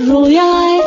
Royal.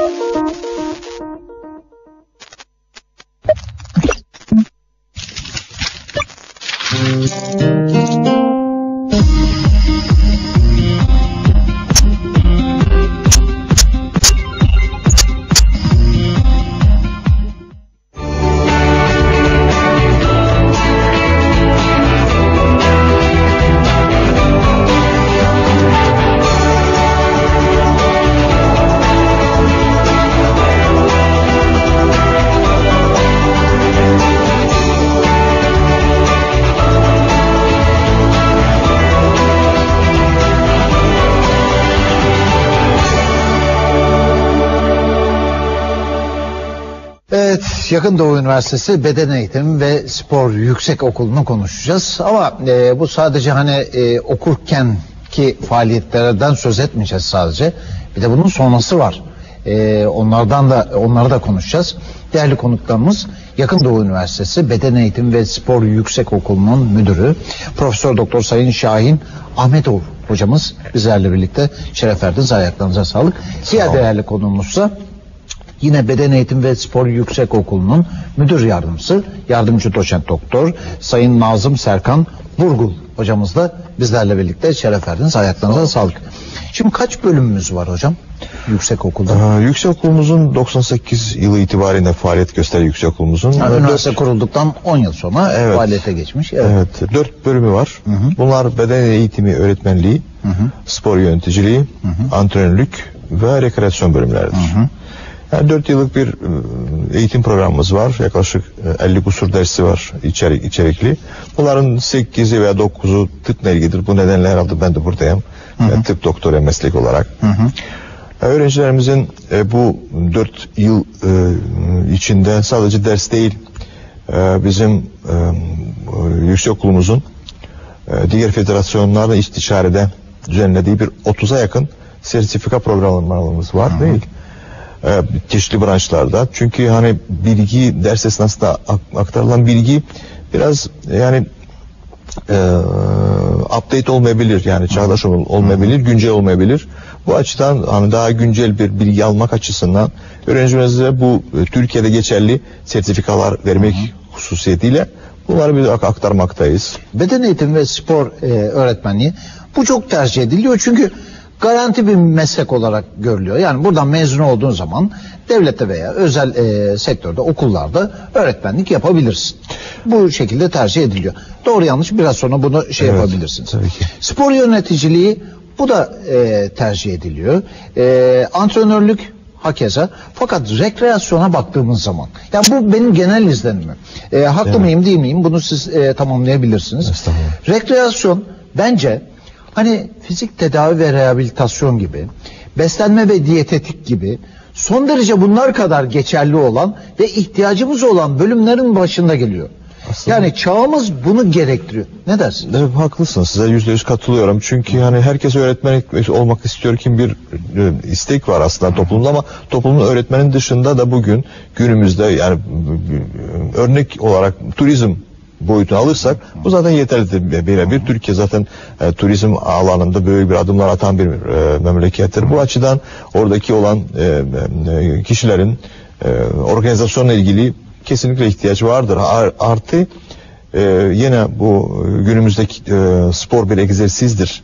Yakın Doğu Üniversitesi Beden Eğitimi ve Spor Yüksekokulu'nu konuşacağız. Ama bu sadece hani okurken ki faaliyetlerden söz etmeyeceğiz sadece. Bir de bunun sonrası var. Onları da konuşacağız. Değerli konuklarımız Yakın Doğu Üniversitesi Beden Eğitimi ve Spor Yüksekokulu'nun müdürü Profesör Doktor Sayın Şahin Ahmetov hocamız bizlerle birlikte. Şeref verdiniz, ayaklarınıza sağlık. Diğer değerli konuğumuzsa yine Beden Eğitimi ve Spor Yüksekokulu'nun müdür yardımcısı, yardımcı doçent doktor Sayın Nazım Serkan Burgul hocamız da bizlerle birlikte. Şeref verdiniz, ayaklarınıza sağlık. Şimdi kaç bölümümüz var hocam yüksekokulda? Yüksekokulumuzun 98 yılı itibariyle faaliyet gösteren yüksekokulumuzun. Üniversite kurulduktan 10 yıl sonra faaliyete geçmiş. Evet, 4 bölümü var. Bunlar beden eğitimi öğretmenliği, spor yöneticiliği, antrenörlük ve rekreasyon bölümleridir. Yani 4 yıllık bir eğitim programımız var. Yaklaşık 50 kusur dersi var içerikli. Bunların 8'i veya 9'u tıpla ilgilidir. Bu nedenle herhalde ben de buradayım. Tıp doktora meslek olarak. Öğrencilerimizin bu 4 yıl içinde sadece ders değil, bizim yüksekokulumuzun diğer federasyonlarla istişarede düzenlediği bir 30'a yakın sertifika programlarımız var değil. Çeşitli branşlarda. Çünkü hani bilgi, ders esnasında aktarılan bilgi biraz yani update olmayabilir, yani çağdaş olmayabilir, güncel olmayabilir. Bu açıdan hani daha güncel bir bilgi almak açısından öğrencilerimize bu Türkiye'de geçerli sertifikalar vermek hususiyetiyle bunları bir aktarmaktayız. Beden eğitimi ve spor öğretmenliği bu çok tercih ediliyor çünkü garanti bir meslek olarak görülüyor. Yani buradan mezun olduğun zaman devlette veya özel sektörde, okullarda öğretmenlik yapabilirsin. Bu şekilde tercih ediliyor. Doğru yanlış biraz sonra bunu yapabilirsiniz. Tabii ki. Spor yöneticiliği bu da tercih ediliyor. Antrenörlük hakeza. Fakat rekreasyona baktığımız zaman, yani bu benim genel izlenimim. Haklı mıyım değil miyim bunu siz tamamlayabilirsiniz. Rekreasyon bence hani fizik tedavi ve rehabilitasyon gibi, beslenme ve diyetetik gibi son derece bunlar kadar geçerli olan ve ihtiyacımız olan bölümlerin başında geliyor. Aslında, yani çağımız bunu gerektiriyor. Ne dersiniz? Evet, haklısınız. Size %100 katılıyorum. Çünkü yani herkes öğretmen olmak istiyor ki bir istek var aslında toplumda, ama toplumun öğretmenin dışında da bugün günümüzde yani örnek olarak turizm boyutunu alırsak bu zaten yeterlidir. Birebir Türkiye zaten turizm alanında böyle bir adımlar atan bir memlekettir. Bu açıdan oradaki olan kişilerin organizasyonla ilgili kesinlikle ihtiyaç vardır. Artı yine bu günümüzdeki spor bir egzersizdir.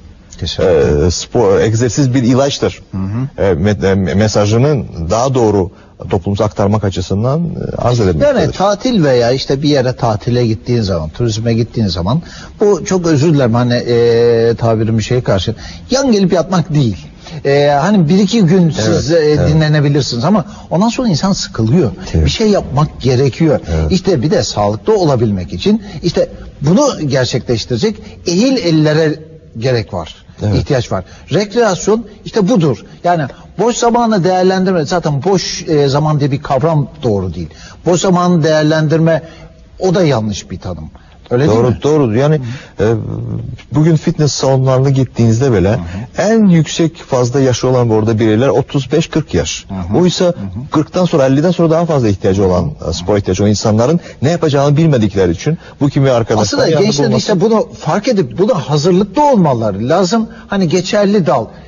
Spor egzersiz bir ilaçtır. Mesajının daha doğru toplumuza aktarmak açısından arz edilmektedir. Yani tatil veya işte bir yere tatile gittiğin zaman, turizme gittiğin zaman, bu çok özür dilerim hani tabirimi karşı, yan gelip yatmak değil. Hani bir iki gün siz dinlenebilirsiniz ama ondan sonra insan sıkılıyor. Evet. Bir şey yapmak gerekiyor. Evet. İşte bir de sağlıklı olabilmek için işte bunu gerçekleştirecek ehil ellere gerek var. Evet. İhtiyaç var. Rekreasyon işte budur. Yani boş zamanı değerlendirme, zaten boş zaman diye bir kavram doğru değil. Boş zamanı değerlendirme o da yanlış bir tanım. Öyle doğru, değil mi? Doğru. Yani bugün fitness salonlarına gittiğinizde bile en yüksek fazla yaşı olan orada bireyler 35-40 yaş. Oysa 40'tan sonra 50'den sonra daha fazla ihtiyacı olan spor ihtiyacı olan insanların ne yapacağını bilmedikleri için bu kimi arkadaşlar aslında gençler işte bunu fark edip buna hazırlıklı olmaları lazım. Hani geçerli dal.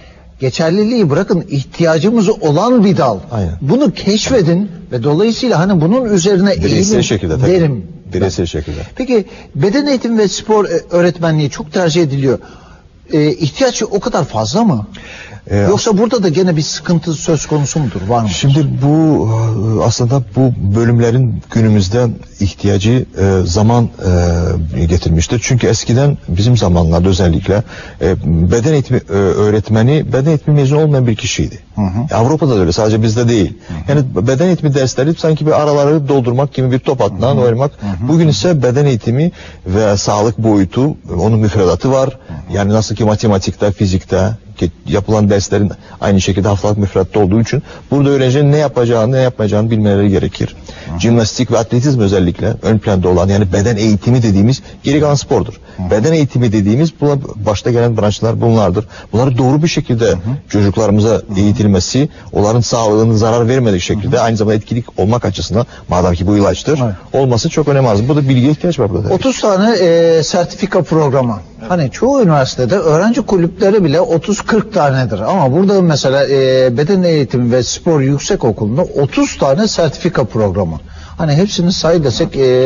geçerliliği bırakın, ihtiyacımız olan bir dal. Aynen. Bunu keşfedin ve dolayısıyla hani bunun üzerine bireysel şekilde derim. Bireysel şekilde. Peki beden eğitimi ve spor öğretmenliği çok tercih ediliyor. İhtiyaç o kadar fazla mı? Yoksa burada da gene bir sıkıntı söz konusu mudur? Var mı? Şimdi bu aslında bu bölümlerin günümüzde ihtiyacı zaman getirmiştir. Çünkü eskiden bizim zamanlarda özellikle beden eğitimi öğretmeni beden eğitimi mezunu olmayan bir kişiydi. Avrupa'da da öyle, sadece bizde değil. Yani beden eğitimi dersleri sanki bir araları doldurmak gibi, bir top atından oynamak. Bugün ise beden eğitimi ve sağlık boyutu, onun müfredatı var. Yani nasıl ki matematikte, fizikte yapılan derslerin aynı şekilde haftalık müfredatta olduğu için burada öğrencinin ne yapacağını, ne yapmayacağını bilmeleri gerekir. Jimnastik ve atletizm özellikle ön planda olan, yani beden eğitimi dediğimiz geri kalan spordur. Beden eğitimi dediğimiz buna başta gelen branşlar bunlardır. Bunları doğru bir şekilde çocuklarımıza eğitilmesi, onların sağlığının zarar vermedik şekilde aynı zamanda etkilik olmak açısından, madem ki bu ilaçtır, olması çok önemli. Burada bilgiye ihtiyaç var burada. 30 tane sertifika programı. Hani çoğu üniversitede öğrenci kulüpleri bile 30-40 tanedir. Ama burada mesela beden eğitimi ve spor yüksekokulu'nda 30 tane sertifika programı. Hani hepsini say desek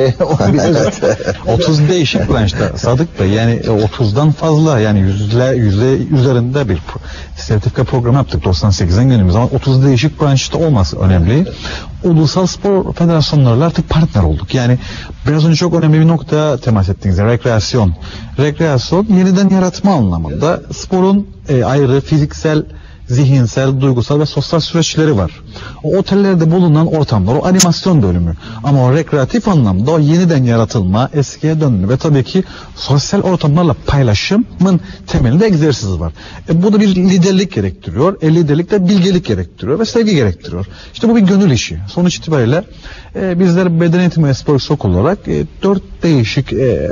30 değişik branşta Sadık Bey, yani 30'dan fazla, yani yüzde üzerinde bir sertifika programı yaptık 98'den günümüz, ama 30 değişik branşta olması önemli. Ulusal spor federasyonlarıyla artık partner olduk. Yani biraz önce çok önemli bir noktaya temas ettiniz. Rekreasyon. Rekreasyon yeniden yaratma anlamında sporun ayrı fiziksel, zihinsel, duygusal ve sosyal süreçleri var. O otellerde bulunan ortamlar, o animasyon bölümü. Ama o rekreatif anlamda o yeniden yaratılma, eskiye dönme ve tabii ki sosyal ortamlarla paylaşımın temelinde egzersiz var. Bu da bir liderlik gerektiriyor. Liderlik de bilgelik gerektiriyor ve sevgi gerektiriyor. İşte bu bir gönül işi. Sonuç itibariyle bizler beden eğitimi ve spor yüksekokulu olarak 4 değişik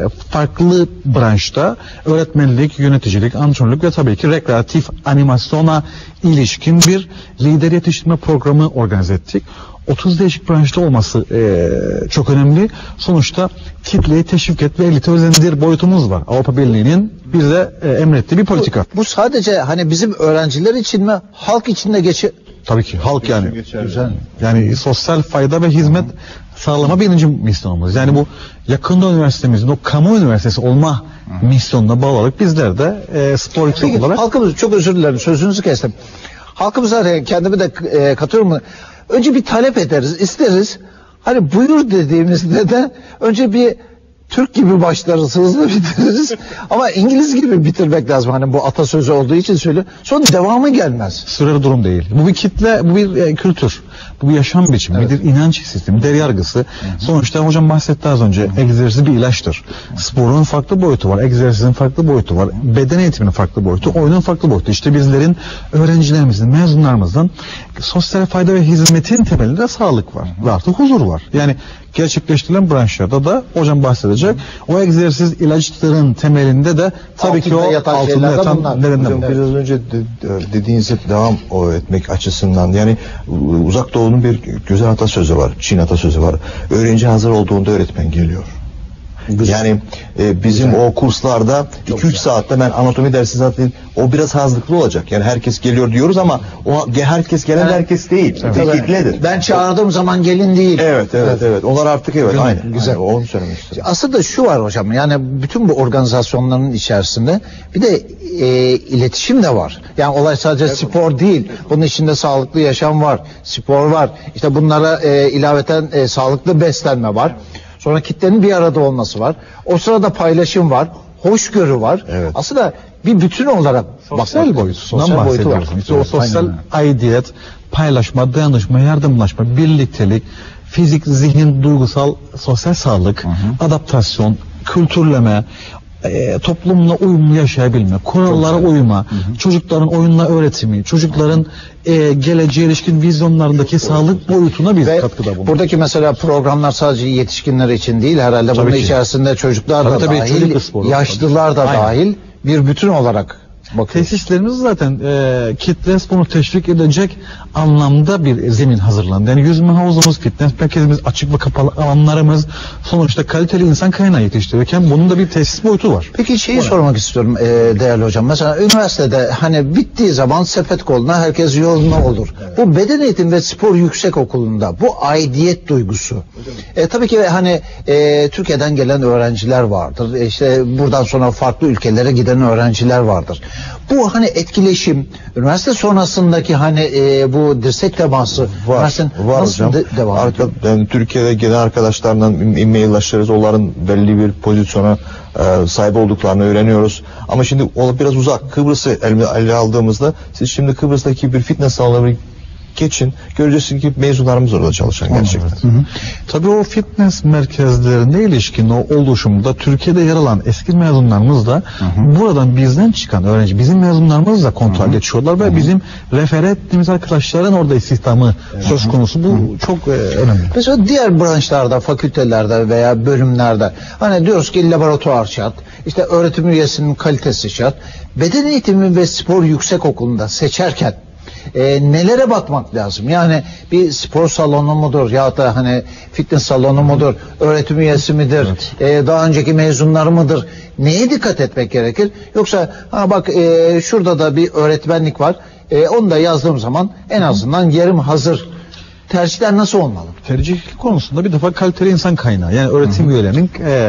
farklı branşta öğretmenlik, yöneticilik, antrenörlük ve tabii ki rekreatif animasyona ilişkin bir lider yetiştirme programı organize ettik. 30 değişik branşta olması çok önemli. Sonuçta kitleyi teşvik et ve elite özendir boyutumuz var. Avrupa Birliği'nin bize emrettiği bir politika. Bu sadece hani bizim öğrenciler için mi, halk için de geçer? Tabii ki halk, yani güzel. Yani sosyal fayda ve hizmet sağlama birinci misyonumuz. Yani bu yakında üniversitemizin o kamu üniversitesi olma misyonuna bağlı olarak bizler de spor yüksek olarak. Halkımız, çok özür dilerim sözünüzü kestim. Halkımıza kendimi de katıyorum. Önce bir talep ederiz, isteriz. Hani buyur dediğimizde de önce bir Türk gibi başlarız, hızlı bitiririz. Ama İngiliz gibi bitirmek lazım. Hani bu atasözü olduğu için söylüyorum. Sonra devamı gelmez. Süreli durum değil. Bu bir kitle, bu bir kültür. Bu bir yaşam biçimi, bir inanç sistemi, değer yargısı. Sonuçta hocam bahsetti az önce, egzersiz bir ilaçtır. Sporun farklı boyutu var, egzersizin farklı boyutu var, beden eğitiminin farklı boyutu, oyunun farklı boyutu. İşte bizlerin, öğrencilerimizin, mezunlarımızın sosyal fayda ve hizmetin temelinde sağlık var. Ve artık huzur var. Yani gerçekleştirilen branşlarda da hocam bahsedecek. O egzersiz ilaçların temelinde de tabii ki o altında yatan nedenler. Biraz önce dediğinize devam etmek açısından, yani Uzak Doğu'nun bir güzel atasözü var, Çin atasözü var. Öğrenci hazır olduğunda öğretmen geliyor. Güzel. Yani bizim güzel. O kurslarda 2-3 saatte ben anatomi dersi zaten o biraz hazırlıklı olacak. Yani herkes geliyor diyoruz ama o herkes gelen herkes değil. Kitledir. Ben çağırdığım zaman gelin değil. Evet. Onlar artık aynen. Güzel. Aynen. Onu söylemek istedim. Aslında şu var hocam, yani bütün bu organizasyonların içerisinde bir de iletişim de var. Yani olay sadece spor değil. Bunun içinde sağlıklı yaşam var, spor var. İşte bunlara ilaveten sağlıklı beslenme var. Sonra kitlenin bir arada olması var. O sırada paylaşım var, hoşgörü var. Evet. Aslında bir bütün olarak sosyal boyutundan bahsediyoruz. İşte o sosyal aidiyet, paylaşma, dayanışma, yardımlaşma, birliktelik, fizik, zihin, duygusal, sosyal sağlık, adaptasyon, kültürleme, toplumla uyumlu yaşayabilme, kurallara uyma, çocukların oyunla öğretimi, çocukların geleceğe ilişkin vizyonlarındaki sağlık boyutuna biz katkıda bulunuyoruz. Buradaki mesela programlar sadece yetişkinler için değil herhalde, bunun içerisinde çocuklar da dahil, yaşlılar da dahil bir bütün olarak Tesislerimiz zaten kitle sporunu teşvik edecek anlamda bir zemin hazırlandı. Yani yüzme havuzumuz, fitness merkezimiz, açık ve kapalı alanlarımız sonuçta kaliteli insan kaynağı yetiştirirken bunun da bir tesis boyutu var. Peki şeyi sormak istiyorum değerli hocam. Mesela üniversitede hani bittiği zaman sepet koluna herkes yoluna olur. Evet. Bu beden eğitimi ve spor yüksekokulu'nda bu aidiyet duygusu. Tabii ki hani Türkiye'den gelen öğrenciler vardır. İşte buradan sonra farklı ülkelere giden öğrenciler vardır. Bu hani etkileşim, üniversite sonrasındaki hani bu dirsek teması var hocam. Devam ediyor? Yani Türkiye'de gelen arkadaşlardan e-maillaşırız. Onların belli bir pozisyona sahip olduklarını öğreniyoruz. Ama şimdi o biraz uzak. Kıbrıs'ı ele aldığımızda siz şimdi Kıbrıs'taki bir fitness salonuna geçin. Göreceksiniz ki mezunlarımız orada çalışan gerçekten. Evet. Hı hı. Tabii o fitness merkezlerine ilişkin o oluşumda Türkiye'de yer alan eski mezunlarımız da buradan bizden çıkan öğrenci, bizim mezunlarımız da kontrol geçiyorlar ve bizim refer ettiğimiz arkadaşların orada istihdamı söz konusu. Bu çok önemli. Mesela diğer branşlarda, fakültelerde veya bölümlerde hani diyoruz ki laboratuvar şart, işte öğretim üyesinin kalitesi şart. Beden eğitimi ve spor yüksekokulu'nda seçerken nelere bakmak lazım? Yani bir spor salonu mudur ya da hani fitness salonu mudur? Öğretim üyesi midir? Daha önceki mezunları mıdır? Neye dikkat etmek gerekir? Yoksa bak şurada da bir öğretmenlik var. Onu da yazdığım zaman en azından yerim hazır. Tercihler nasıl olmalı? Tercih konusunda bir defa kaliteli insan kaynağı. Yani öğretim üyelerinin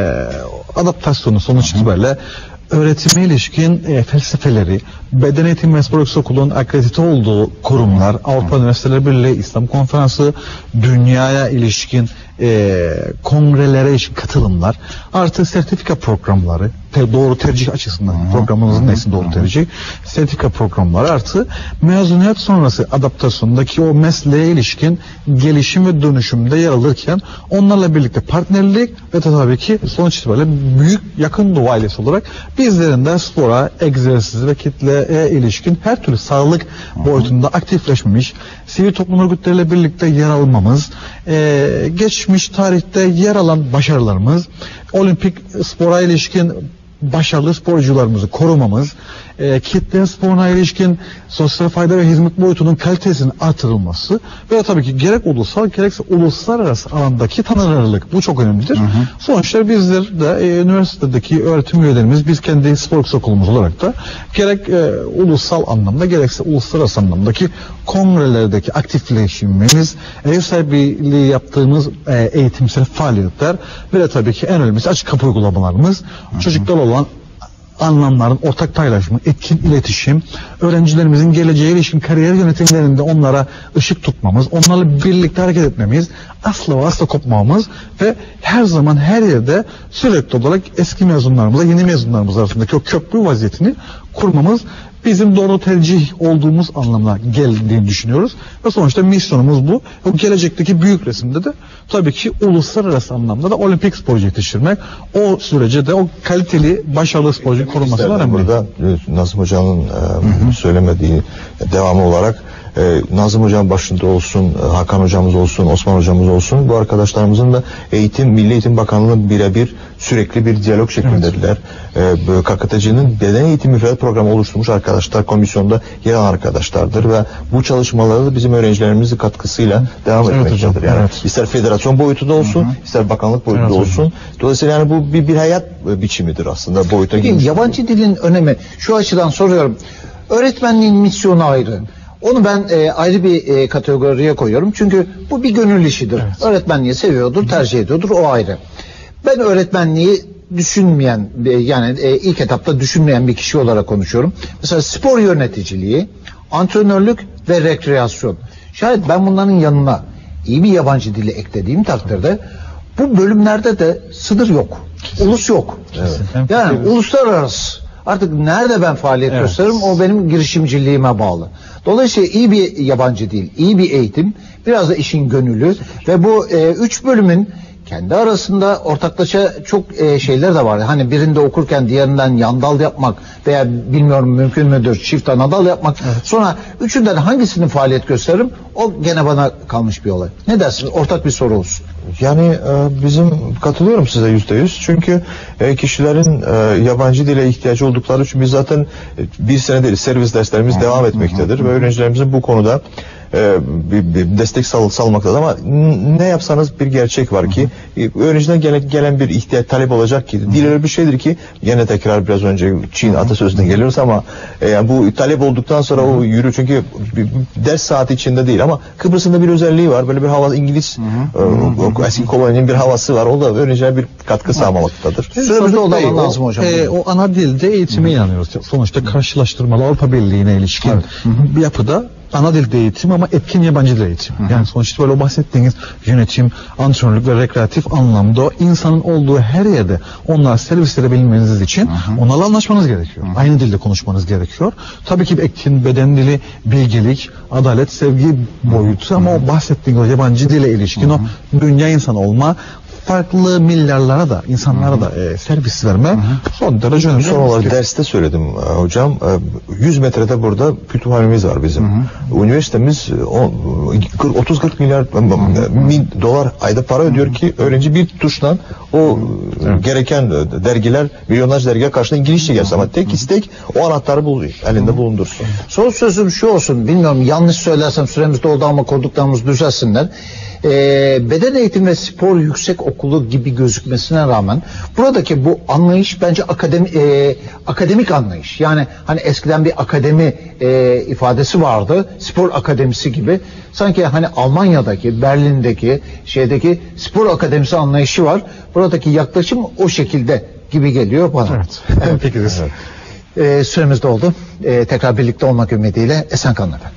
adaptasyonu sonuç itibariyle öğretime ilişkin felsefeleri, beden eğitimi ve spor yüksekokulu'nun akredite olduğu kurumlar, Avrupa Üniversiteleri Birliği, İslam Konferansı, dünyaya ilişkin kongrelere ilişkin katılımlar, artı sertifika programları, doğru tercih açısından programımızın neyse doğru tercih, sertifika programları artı mezuniyet sonrası adaptasyondaki o mesleğe ilişkin gelişim ve dönüşümde yer alırken onlarla birlikte partnerlik ve tabii ki sonuç itibariyle büyük yakın doğu ailesi olarak bizlerin de spora, egzersiz ve kitleye ilişkin her türlü sağlık boyutunda aktifleşmemiş, sivil toplum örgütleriyle birlikte yer almamız, geçmiş tarihte yer alan başarılarımız, olimpik spora ilişkin başarılı sporcularımızı korumamız, kitle sporuna ilişkin sosyal fayda ve hizmet boyutunun kalitesinin artırılması ve tabii ki gerek ulusal gerekse uluslararası alandaki tanınırlık, bu çok önemlidir. Sonuçta bizler de üniversitedeki öğretim üyelerimiz, biz kendi spor yüksekokulumuz olarak da gerek ulusal anlamda gerekse uluslararası anlamdaki kongrelerdeki aktifleşimimiz, ev sahipliği yaptığımız eğitimsel faaliyetler ve de tabii ki en önemlisi açık kapı uygulamalarımız, çocuklar olan anlamların ortak paylaşımı, etkin iletişim, öğrencilerimizin geleceğe ilişkin kariyer yönetimlerinde onlara ışık tutmamız, onlarla birlikte hareket etmemiz, asla ve asla kopmamamız ve her zaman her yerde sürekli olarak eski mezunlarımızla yeni mezunlarımız arasındaki o köprü vaziyetini kurmamız bizim doğru tercih olduğumuz anlamına geldiğini düşünüyoruz. Ve sonuçta misyonumuz bu. O gelecekteki büyük resimde de tabii ki uluslararası anlamda da olimpik sporcu yetiştirmek. O sürece de o kaliteli, başarılı sporcu korunması önemli. Burada Nazım Hoca'nın söylemediği devamı olarak Nazım Hocam başında olsun, Hakan Hocamız olsun, Osman Hocamız olsun, bu arkadaşlarımızın da Milli Eğitim Bakanlığı'nın birebir sürekli bir diyalog şeklindedirler. KKTC'nin beden eğitimi müfredat programı oluşturmuş arkadaşlar, komisyonda yer alan arkadaşlardır ve bu çalışmaları da bizim öğrencilerimizin katkısıyla devam etmektedir. Yani ister federasyon boyutunda olsun, ister bakanlık boyutunda olsun. Dolayısıyla yani bu bir hayat biçimidir aslında boyuta girmiş. Yabancı dilin önemi şu açıdan soruyorum. Öğretmenliğin misyonu ayrı. Onu ben ayrı bir kategoriye koyuyorum. Çünkü bu bir gönül işidir. Öğretmenliği seviyordur, tercih ediyordur. O ayrı. Ben öğretmenliği düşünmeyen, yani ilk etapta düşünmeyen bir kişi olarak konuşuyorum. Mesela spor yöneticiliği, antrenörlük ve rekreasyon. Şayet ben bunların yanına iyi bir yabancı dili eklediğim takdirde bu bölümlerde de sınır yok. Ulus yok. Yani uluslararası. Artık nerede ben faaliyet gösteririm o benim girişimciliğime bağlı. Dolayısıyla iyi bir yabancı dil, iyi bir eğitim, biraz da işin gönülü ve bu 3 bölümün kendi arasında ortaklaşa çok şeyler de var. Hani birinde okurken diğerinden yandal yapmak veya bilmiyorum mümkün müdür çift anadal yapmak. Evet. Sonra üçünden hangisini faaliyet gösteririm? O gene bana kalmış bir olay. Ne dersin? Ortak bir soru olsun. Yani katılıyorum size %100. Çünkü kişilerin yabancı dile ihtiyacı oldukları için biz zaten bir sene değil servis derslerimiz devam etmektedir ve öğrencilerimizin bu konuda bir destek salmaktadır ama ne yapsanız bir gerçek var ki öğrenciden gelen bir ihtiyaç talep olacak ki dil öyle bir şeydir ki yine tekrar biraz önce Çin atasözüne geliyoruz ama yani bu talep olduktan sonra o yürü çünkü ders saati içinde değil ama Kıbrıs'ın da bir özelliği var böyle bir hava İngiliz eski koloninin bir havası var o da öğrencilere bir katkı sağlamaktadır. Süremizde olan lazım hocam. O ana dilde eğitime inanıyoruz. Sonuçta karşılaştırmalı Avrupa Birliği'ne ilişkin bir yapıda ana dilde eğitim ama etkin yabancı dil eğitim. Yani sonuçta böyle o bahsettiğiniz yönetim, antrenörlük ve rekreatif anlamda insanın olduğu her yerde onlar servisleri bilmeniz için onlarla anlaşmanız gerekiyor. Aynı dilde konuşmanız gerekiyor. Tabii ki etkin beden dili, bilgilik, adalet, sevgi boyutu ama o bahsettiğiniz yabancı dile ilişkin o dünya insanı olma farklı milyarlara da insanlara da servis verme son derece önemli. Son olarak derste söyledim hocam 100 metrede burada kütüphanemiz var bizim. Üniversitemiz 30-40 milyar dolar ayda para ödüyor ki öğrenci bir tuşla o gereken dergiler milyonlarca dergiye karşılığında İngilizce gelsin ama tek istek o anahtarı elinde bulundursun. Son sözüm şu olsun bilmiyorum yanlış söylersem süremiz doldu ama koduklarımız düzelsinler. Beden eğitimi ve spor yüksek okulu gibi gözükmesine rağmen buradaki bu anlayış bence akademik anlayış. Yani hani eskiden bir akademi ifadesi vardı. Spor akademisi gibi. Sanki hani Almanya'daki, Berlin'deki, şeydeki spor akademisi anlayışı var. Buradaki yaklaşım o şekilde gibi geliyor bana. Evet. Peki. Süremiz doldu. Tekrar birlikte olmak ümidiyle esen kalın efendim.